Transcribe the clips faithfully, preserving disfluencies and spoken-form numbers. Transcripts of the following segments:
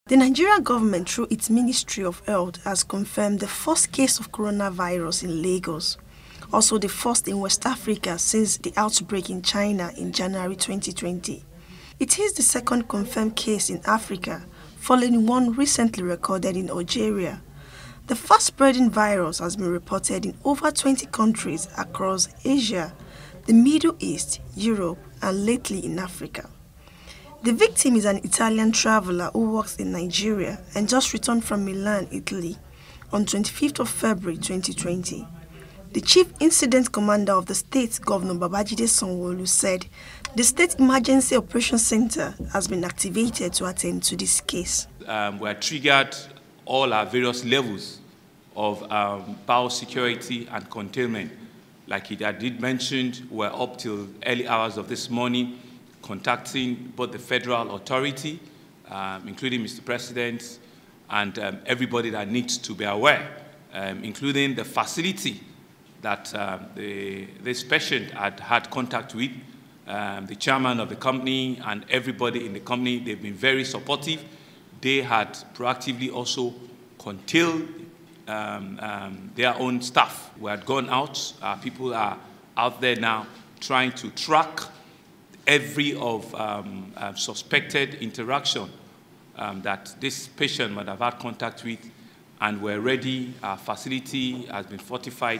The Nigerian government, through its Ministry of Health, has confirmed the first case of coronavirus in Lagos, also the first in West Africa since the outbreak in China in January twenty twenty. It is the second confirmed case in Africa, following one recently recorded in Algeria. The fast-spreading virus has been reported in over twenty countries across Asia, the Middle East, Europe, and lately in Africa. The victim is an Italian traveler who works in Nigeria and just returned from Milan, Italy, on twenty-fifth of February twenty twenty. The Chief Incident Commander of the state, Governor Babajide Sanwo-Olu, said the State Emergency Operations Center has been activated to attend to this case. Um, we have triggered all our various levels of um, biosecurity and containment. Like I did mention, we're up till early hours of this morning contacting both the federal authority, um, including Mister President, and um, everybody that needs to be aware, um, including the facility that um, the, this patient had had contact with, um, the chairman of the company and everybody in the company. They've been very supportive. They had proactively also contained um, um, their own staff. We had gone out. Our people are out there now trying to track every of um, uh, suspected interaction um, that this patient might have had contact with, and we're ready. Our facility has been fortified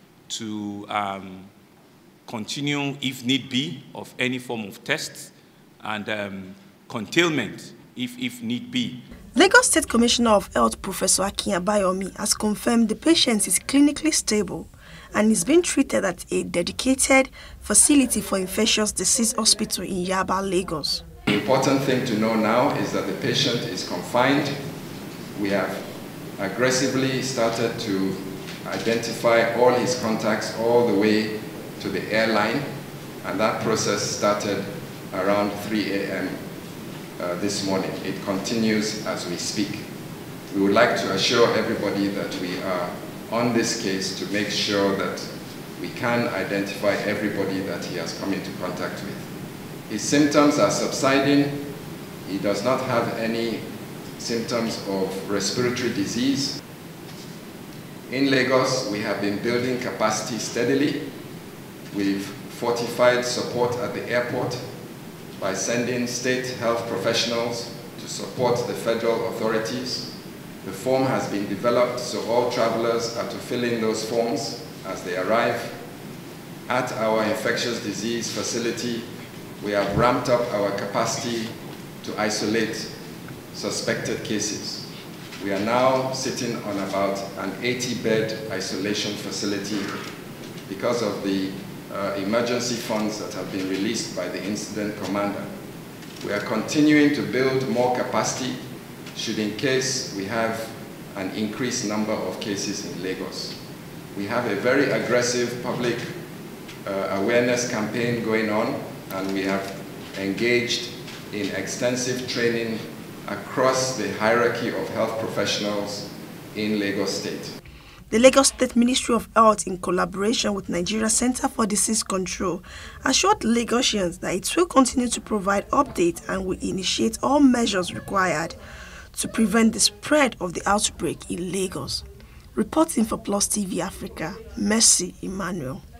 to um, continue, if need be, of any form of tests and um, containment, if, if need be. Lagos State Commissioner of Health, Professor Akin Abayomi, has confirmed the patient is clinically stable and is being treated at a dedicated facility for infectious disease hospital in Yaba, Lagos. The important thing to know now is that the patient is confined. We have aggressively started to identify all his contacts all the way to the airline, and that process started around three A M Uh, this morning. It continues as we speak. We would like to assure everybody that we are on this case to make sure that we can identify everybody that he has come into contact with. His symptoms are subsiding. He does not have any symptoms of respiratory disease. In Lagos, we have been building capacity steadily. We've fortified support at the airport by sending state health professionals to support the federal authorities. The form has been developed so all travelers are to fill in those forms as they arrive. At our infectious disease facility, we have ramped up our capacity to isolate suspected cases. We are now sitting on about an eighty bed isolation facility because of the Uh, emergency funds that have been released by the incident commander. We are continuing to build more capacity should in case we have an increased number of cases in Lagos. We have a very aggressive public uh, awareness campaign going on, and we have engaged in extensive training across the hierarchy of health professionals in Lagos State. The Lagos State Ministry of Health, in collaboration with Nigeria Center for Disease Control, assured Lagosians that it will continue to provide updates and will initiate all measures required to prevent the spread of the outbreak in Lagos. Reporting for Plus T V Africa, Mercy Emmanuel.